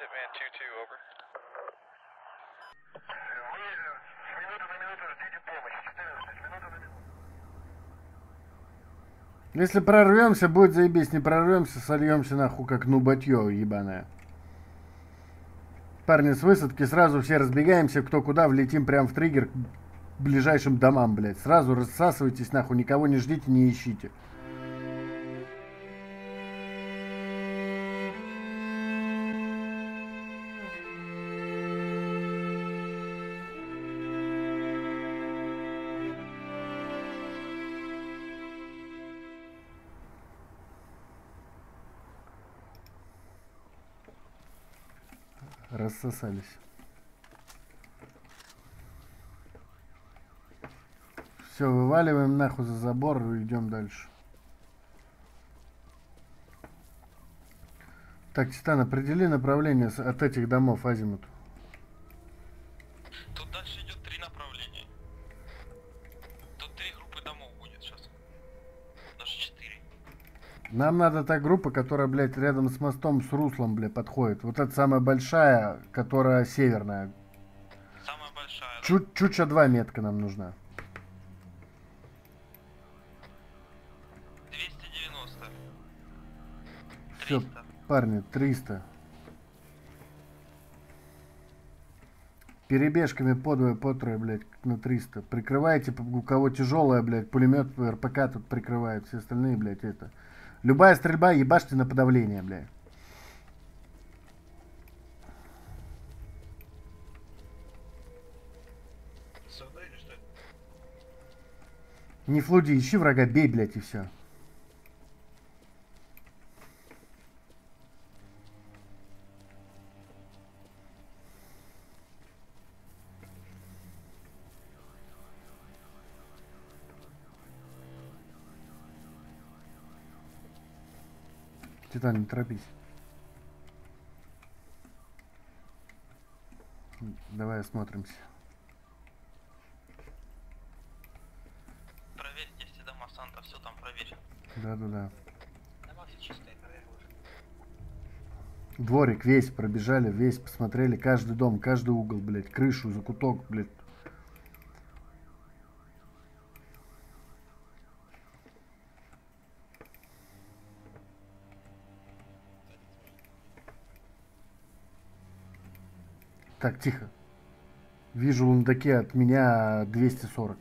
man 2-2, over. Вы с минуты на минуту ждите помощи. 14, с минуты на минуту. Если прорвемся, будет заебись. Не прорвемся, сольемся нахуй, как нубатье ебаное. Парни, с высадки сразу все разбегаемся, кто куда, влетим прям в триггер к ближайшим домам, блядь. Сразу рассасывайтесь нахуй, никого не ждите, не ищите. Рассосались. Все, вываливаем нахуй за забор и идем дальше. Так, Титан, определи направление от этих домов, азимут. Тут дальше идет 3 направления. Тут 3 группы домов будет сейчас. Даже 4. Нам надо та группа, которая, блядь, рядом с мостом, с руслом, блядь, подходит. Вот это самая большая, которая северная. Самая большая. Чуча 2 метка нам нужна. 290. Все, 300. парни, 300. Перебежками по двое, по трое, блядь, на 300. Прикрывайте, у кого тяжелая, блядь, пулемет, РПК тут прикрывает, все остальные, блядь, это. Любая стрельба, ебашьте на подавление, блядь. Сюда или что? Не флуди, ищи врага, бей, блядь, и все. Титан, не торопись. Давай осмотримся. Проверь, есть дома Санта, все там проверь. Да-да-да. Дома все чистые, проверь лучше. Дворик весь пробежали, весь посмотрели, каждый дом, каждый угол, блядь, крышу, закуток, блядь. Так, тихо. Вижу лундаки от меня 240.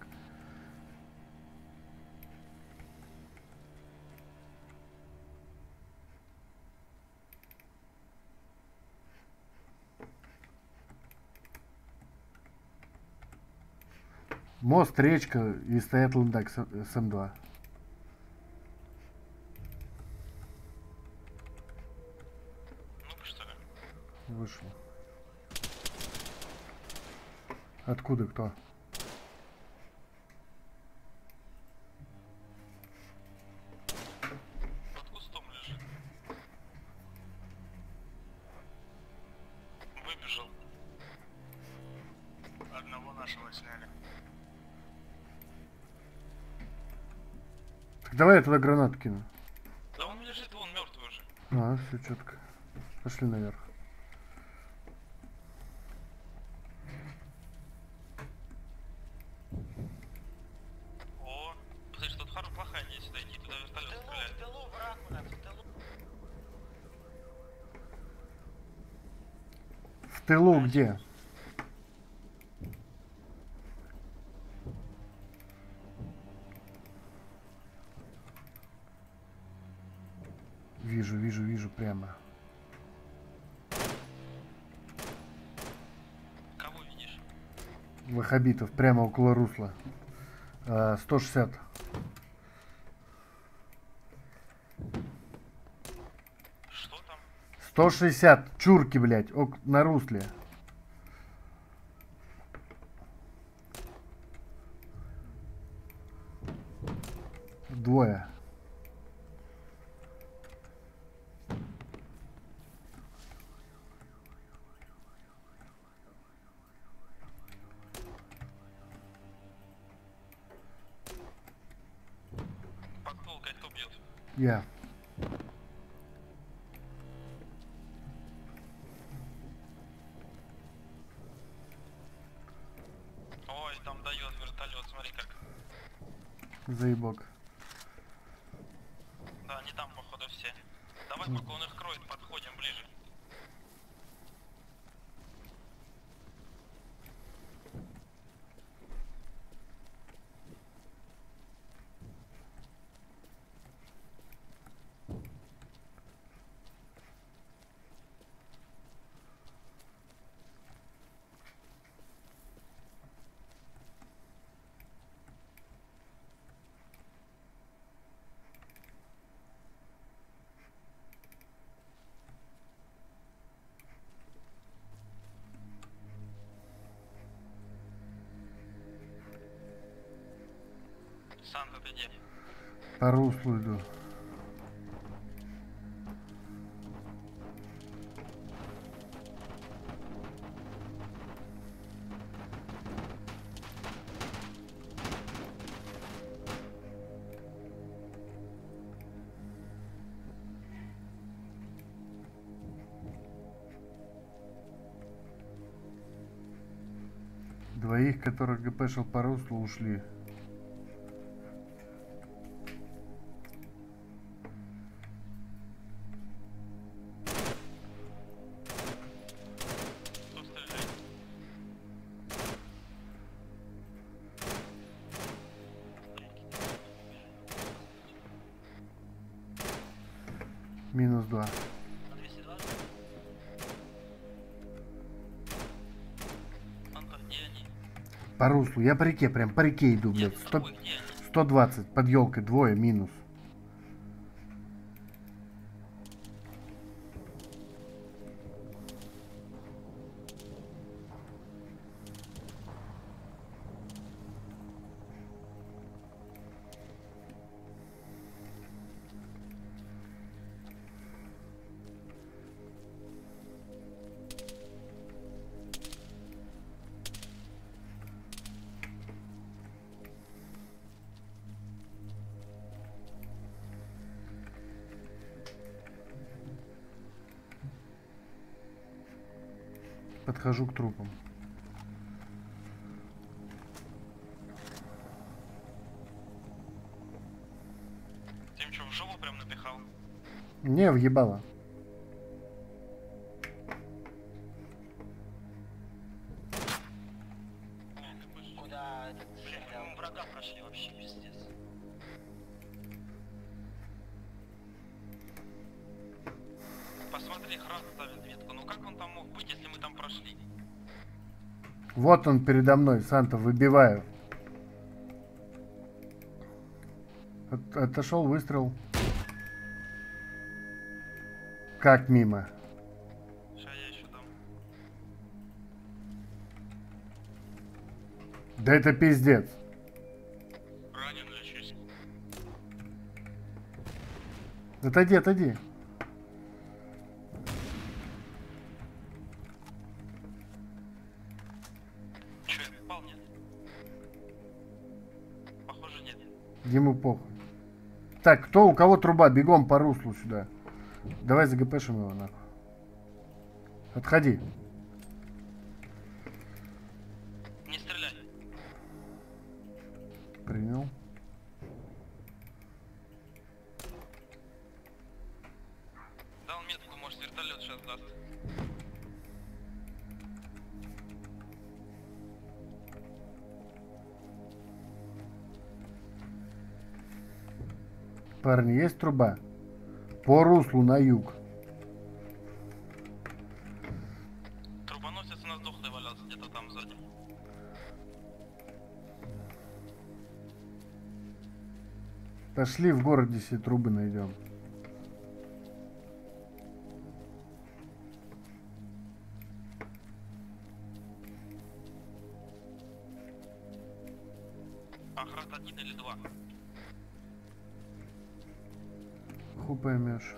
Мост, речка и стоят лундак с М2. Ну-ка что ли? Вышел. Откуда кто? Под кустом лежит. Выбежал. Одного нашего сняли. Так давай я туда гранату кину. Да он лежит, вон мертвый уже. А, все четко. Пошли наверх. О, посмотри, что тут плохая не сюда идти, туда вертолет стреляет. В тылу враг у нас, в тылу. В тылу где? Вижу прямо. Кого видишь? Вахабитов, прямо около русла. 160. Что там? 160. Чурки, блядь, на русле. Двое. Подполкой кто бьет? Я. Заебок. Да, они там, походу, все. Давай, пока он их кроет, подходим ближе. Санта, ты где? По руслу иду. Двоих, которых ГПшил по руслу, ушли. Кто стреляет? Минус 2. На 220? Санта, где они? По руслу. Я по реке, прям по реке иду, Я блядь. за тобой, где они? 120 под елкой, двое минус. Подхожу к трупам. Ты им что, в жопу прям напихал? Не, въебало. Куда? Блин, мы врага прошли вообще, пиздец. Посмотри, Хран ставит ветку. Ну как он там мог быть, если мы там прошли? Вот он передо мной, Санта, выбиваю. Отошел выстрел. Как мимо? Сейчас я еще дам. Да это пиздец. Ранен лечусь. Отойди, отойди. Че, я попал, нет? Похоже, нет. Ему похуй. Так, кто, у кого труба? Бегом по руслу сюда. Давай загпшим его нахуй. Отходи. Не стреляй. Принял. Дал метку, может вертолет сейчас даст. Парни, есть труба? По руслу на юг. Трубоносец у нас дохлый валялся где-то там сзади. Пошли в городе все трубы найдем. Ахрат 1 или 2. Хуй поймешь.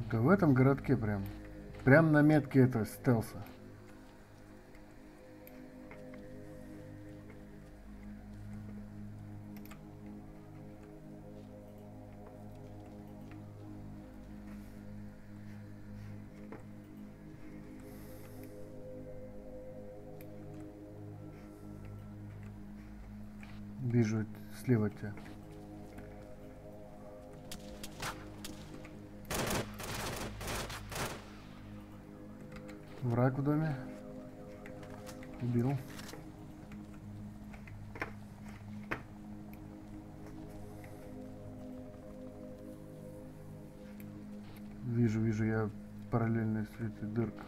Да в этом городке прям. Прям на метке этого стелса. Вижу слева тебя. Враг в доме. Убил. Вижу, я параллельно светит дырка.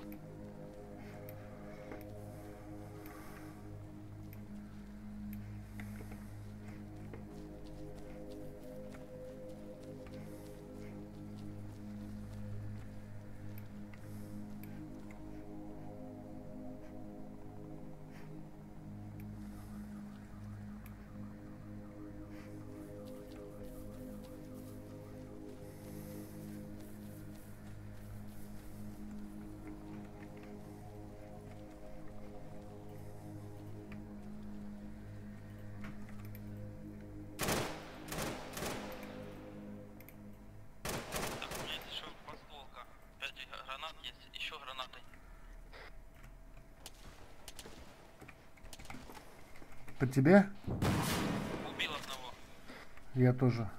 Так, у меня есть еще подстволка. 5 гранат есть, еще гранаты. По тебе? Убил одного. Я тоже.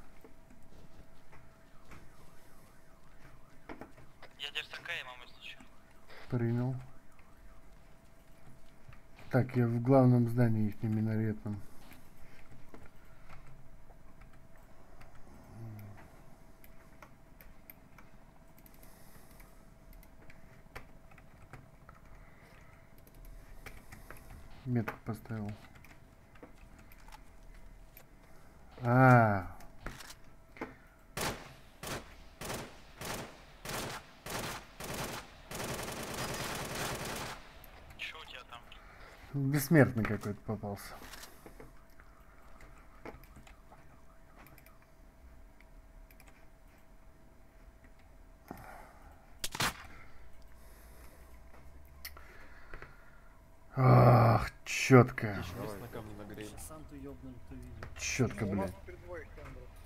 Я держу КМ, если что. Принял. Так, я в главном здании их не минаретном. Метку поставил. Че у тебя там? Бессмертный какой-то попался. Ах, четко. Еще на камне нагрели. Четко, блядь. Перед двоих тендеров.